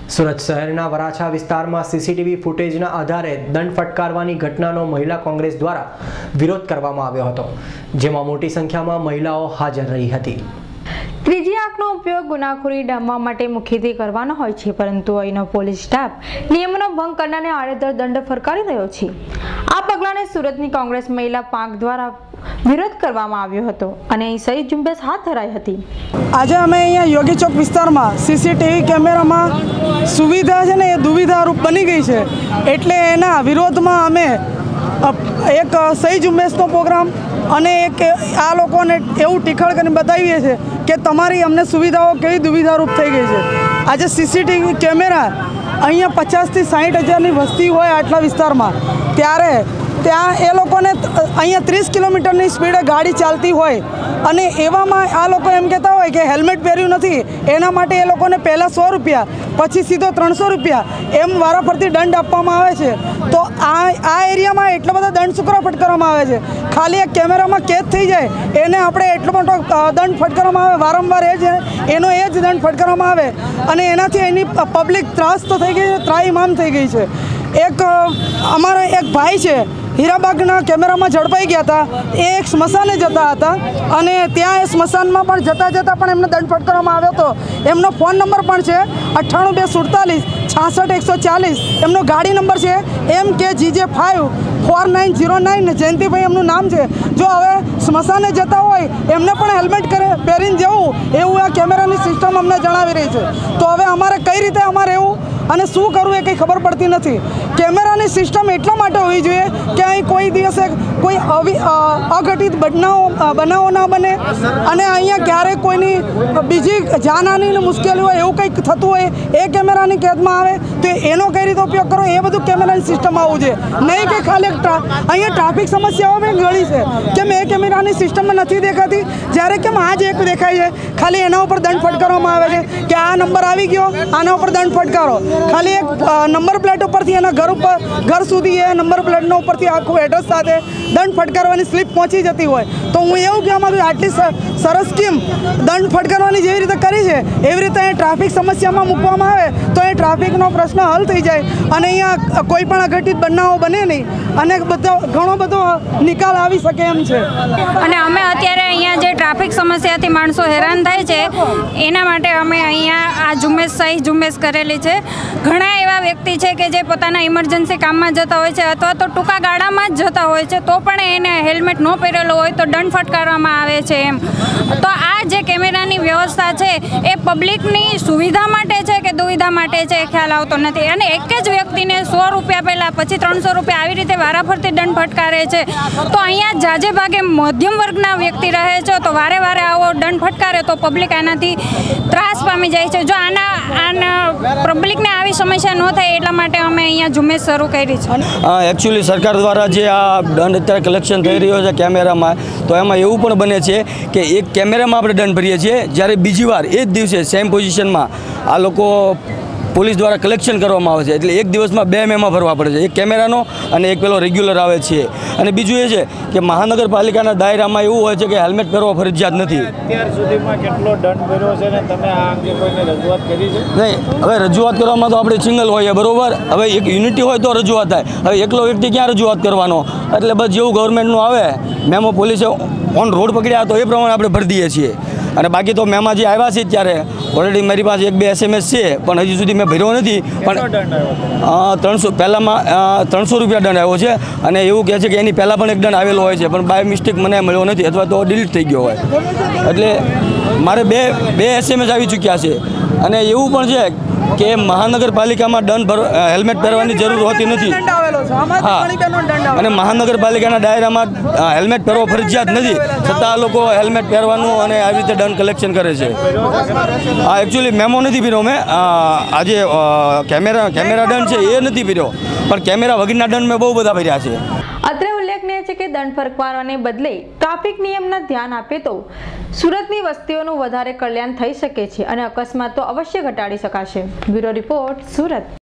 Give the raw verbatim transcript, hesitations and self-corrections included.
સુરત શહેરના વરાછા વિસ્તારમાં સીસીટીવી ફૂટેજના આધારે દંડ ફટકારવાની ઘટનાનો મહિલા કોંગ્રેસ દ્વારા વિરોધ કરવામાં આવ્યો હતો, જેમાં મોટી સંખ્યામાં મહિલાઓ હાજર રહી હતી। ત્રીજી આંખનો ઉપયોગ ગુનાખોરી ડામવા માટે મુખ્યત્વે કરવાનો હોય છે, પરંતુ અહીંનો પોલીસ સ્ટાફ નિયમોનો ભંગ કરનારને આડેધડ દંડ ફટકારી રહ્યો છે। આ પગલાને સુરતની કોંગ્રેસ મહિલા પાંખ દ્વારા વિરોધ કરવામાં આવ્યો હતો અને અહીં સહી ઝુંબેશ હાથ ધરાઈ હતી। આજે અમે અહીંયા યોગી ચોક વિસ્તારમાં સીસીટીવી કેમેરામાં સુવિધા છે ને એ દુવિધારૂપ બની ગઈ છે, એટલે એના વિરોધમાં અમે એક સહી ઝુંબેશનો પ્રોગ્રામ અને એક આ લોકોને એવું ટીખળ કરીને બતાવીએ છીએ કે તમારી અમને સુવિધાઓ કેવી દુવિધારૂપ થઈ ગઈ છે। આજે સીસીટીવી કેમેરા અહીંયા પચાસથી સાઠ હજારની વસ્તી હોય આટલા વિસ્તારમાં, ત્યારે ત્યાં એ લોકોને અહીંયા ત્રીસ કિલોમીટરની સ્પીડે ગાડી ચાલતી હોય અને એવામાં આ લોકો એમ કહેતા હોય કે હેલ્મેટ પહેર્યું નથી, એના માટે એ લોકોને પહેલાં સો રૂપિયા પછી સીધો ત્રણસો રૂપિયા એમ વારાફરતી દંડ આપવામાં આવે છે। તો આ આ એરિયામાં એટલા બધા દંડ શું કરવા ફટકારવામાં આવે છે? ખાલી એક કેમેરામાં કેદ થઈ જાય એને આપણે એટલો મોટો દંડ ફટકારવામાં આવે, વારંવાર એ જ એનો એ જ દંડ ફટકારવામાં આવે અને એનાથી એની પબ્લિક ત્રાસ તો થઈ ગઈ છે, ત્રાહિમામ થઈ ગઈ છે। એક અમારા એક ભાઈ છે, હીરાબાગના કેમેરામાં ઝડપાઈ ગયા હતા, એ એક સ્મશાને જતા હતા અને ત્યાં એ સ્મશાનમાં પણ જતાં જતાં પણ એમને દંડ ફટકારવામાં આવ્યો હતો। એમનો ફોન નંબર પણ છે અઠ્ઠાણું બે સુડતાલીસ છાસઠ એકસો ચાલીસ, એમનો ગાડી નંબર છે એમ કે GJ five four nine zero nine, Jayantibhai એમનું નામ છે। જો હવે સ્મશાને જતા હોય એમને પણ હેલ્મેટ કરે પહેરીને જવું એવું આ કેમેરાની સિસ્ટમ અમને જણાવી રહી છે, તો હવે અમારે કઈ રીતે અમારે એવું અને શું કરવું એ કંઈ ખબર પડતી નથી। કેમેરાની સિસ્ટમ એટલા માટે હોવી જોઈએ કે અહીં કોઈ દિવસે કોઈ અઘટિત બનાવો બનાવો ના બને અને અહીંયા ક્યારેક કોઈની બીજી જાનહાનિની મુશ્કેલી હોય એવું કંઈક થતું હોય એ કેમેરાની કેદમાં આવે તો એનો કઈ રીતે ઉપયોગ કરો એ બધું કેમેરાની સિસ્ટમ આવવું જોઈએ, નહીં કે ખાલી અહીંયા ટ્રાફિક સમસ્યાઓ બી ઘણી છે કેમ એ કેમેરાની સિસ્ટમમાં નથી દેખાતી, જ્યારે કેમ આ જ એક દેખાય છે ખાલી એના ઉપર દંડ ફટકારવામાં આવે છે કે આ નંબર આવી ગયો આના ઉપર દંડ ફટકારો, ખાલી એક નંબર પ્લેટ ઉપરથી એના ઘર ઉપર ઘર સુધી એ નંબર પ્લેટનો ઉપરથી આખું એડ્રેસ સાથે દંડ ફટકારવાની સ્લીપ પહોંચી જતી હોય। તો હું એવું કહેવા માંગુ છું આટલી સરસ સ્કીમ દંડ ફટકારવાની જેવી રીતે કરી છે એવી રીતે અહીં ટ્રાફિક સમસ્યામાં મૂકવામાં આવે તો એ ટ્રાફિકનો પ્રશ્ન હલ થઈ જાય અને અહીંયા કોઈ પણ અઘટિત બનાવો બને નહીં અને બધો ઘણો બધો નિકાલ આવી શકે એમ છે। અને અમે અત્યારે અહીંયા જે ટ્રાફિક સમસ્યાથી માણસો હેરાન થાય છે એના માટે અમે અહીંયા આ ઝુંબેશ સહી ઝુંબેશ કરેલી છે। ઘણા એવા વ્યક્તિ છે કે જે પોતાના ઇમરજન્સી કામમાં જતા હોય છે અથવા તો ટૂંકા ગાળામાં જ જતા હોય છે તો પણ એને હેલ્મેટ ન પહેરેલો હોય તો દંડ ફટકારવામાં આવે છે એમ। તો આ જે કેમેરાની વ્યવસ્થા છે એ પબ્લિકની સુવિધા માટે છે કે દુવિધા માટે છે એ ખ્યાલ આવતો નથી અને એક જ વ્યક્તિને સો રૂપિયા પહેલાં પછી ત્રણસો રૂપિયા આવી રીતે વારાફરતી દંડ ફટકારે છે, તો અહીંયા જાજે ભાગે મધ્યમ વર્ગના વ્યક્તિ રહે છે તો વારે વારે આવો દંડ ફટકારે તો પબ્લિક આનાથી ત્રાસ પામી જાય છે। જો આના આના પબ્લિકને આવી સમસ્યા ન થાય એટલા માટે અમે અહીંયા ઝુંબેશ શરૂ કરી છે। એકચ્યુઅલી સરકાર દ્વારા જે આ દંડ અત્યારે કલેક્શન થઈ રહ્યો છે કેમેરામાં, તો એમાં એવું પણ બને છે કે એક કેમેરામાં આપણે દંડ ભરીએ છીએ, જ્યારે બીજી વાર એ જ દિવસે સેમ પોઝિશનમાં આ લોકો પોલીસ દ્વારા કલેક્શન કરવામાં આવે છે, એટલે એક દિવસમાં બે મેમાં ભરવા પડે છે, એક કેમેરાનો અને એક પેલો રેગ્યુલર આવે છે। અને બીજું એ છે કે મહાનગરપાલિકાના દાયરામાં એવું હોય છે કે હેલ્મેટ પહેરવા ફરજિયાત નથી। અત્યાર સુધીમાં કેટલો દંડ ભર્યો છે ને તમે આ અંગે કોઈને રજૂઆત કરી છે? નહીં, હવે રજૂઆત કરવામાં તો આપણે સિંગલ હોઈએ બરાબર, હવે એક યુનિટી હોય તો રજૂઆત થાય, હવે એકલો વ્યક્તિ ક્યાં રજૂઆત કરવાનો, એટલે બસ જેવું ગવર્મેન્ટનું આવે મેમો પોલીસે ઓન રોડ પકડ્યા તો એ પ્રમાણે આપણે ભરી દઈએ છીએ। અને બાકી તો મેમાં જે આવ્યા છે ત્યારે ઓલરેડી મારી પાસે એક બે એસએમએસ છે પણ હજી સુધી મેં ભર્યો નથી, પણ ત્રણસો પહેલાંમાં ત્રણસો રૂપિયા દંડ આવ્યો છે અને એવું કહે છે કે એની પહેલાં પણ એક દંડ આવેલો હોય છે પણ બાય મિસ્ટેક મને મળ્યો નથી અથવા તો ડિલીટ થઈ ગયો હોય, એટલે મારે બે બે એસએમએસ આવી ચૂક્યા છે। અને એવું પણ છે કે મહાનગરપાલિકામાં દંડ ભર હેલ્મેટ પહેરવાની જરૂર હોતી નથી, હા, અને મહાનગરપાલિકાના દાયરામાં હેલ્મેટ પહેરવો ફરજિયાત નથી, છતાં આ લોકો હેલ્મેટ પહેરવાનું અને આવી રીતે દંડ કલેક્શન કરે છે। હા, એકચ્યુઅલી મેમો નથી પીર્યો મેં, આજે કેમેરા કેમેરા દંડ છે એ નથી પીર્યો, પણ કેમેરા વગરના દંડ મેં બહુ બધા ભર્યા છે। અત્રે ઉલ્લેખનીય છે કે દંડ ફટકારવાને બદલે ટ્રાફિક નિયમના ધ્યાન આપે તો સુરતની વસ્તીઓનું વધારે કલ્યાણ થઈ શકે છે અને અકસ્માતો અવશ્ય ઘટાડી શકાશે। Bureau report, Surat.